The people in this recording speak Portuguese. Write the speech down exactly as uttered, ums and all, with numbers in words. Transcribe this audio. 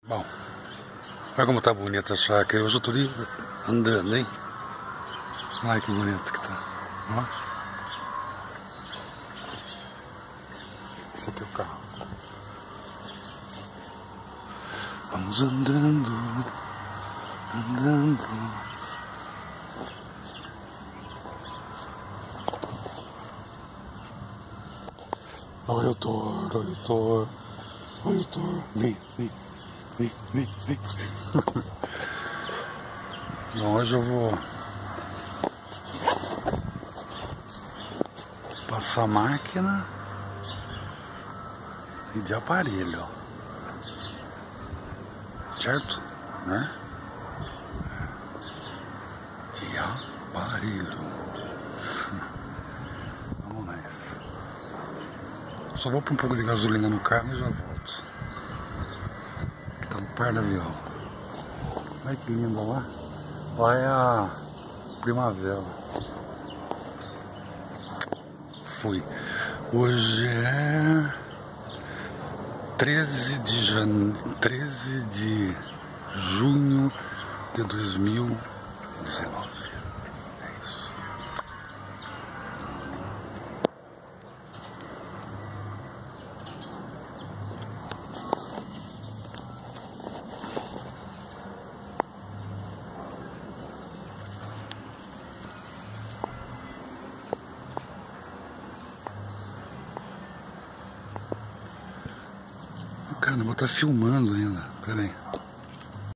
Bom, olha como tá bonita a chácara. Hoje eu tô ali andando, hein? Olha que bonito que tá. Ó. Esse aqui é o carro. Vamos andando, andando. Olha o touro, olha o touro, olha o touro. Vem, vem, vem, vem, vem. Bom, hoje eu vou passar a máquina e de aparelho, certo? Né? De aparelho. Vamos nessa. Só vou pôr um pouco de gasolina no carro e já volto. Tá no par da viola. Olha que linda lá. Olha a primavera. Fui. Hoje é treze de jane... treze de junho de dois mil e dezenove. É isso. Caramba, tá filmando ainda. Pera aí.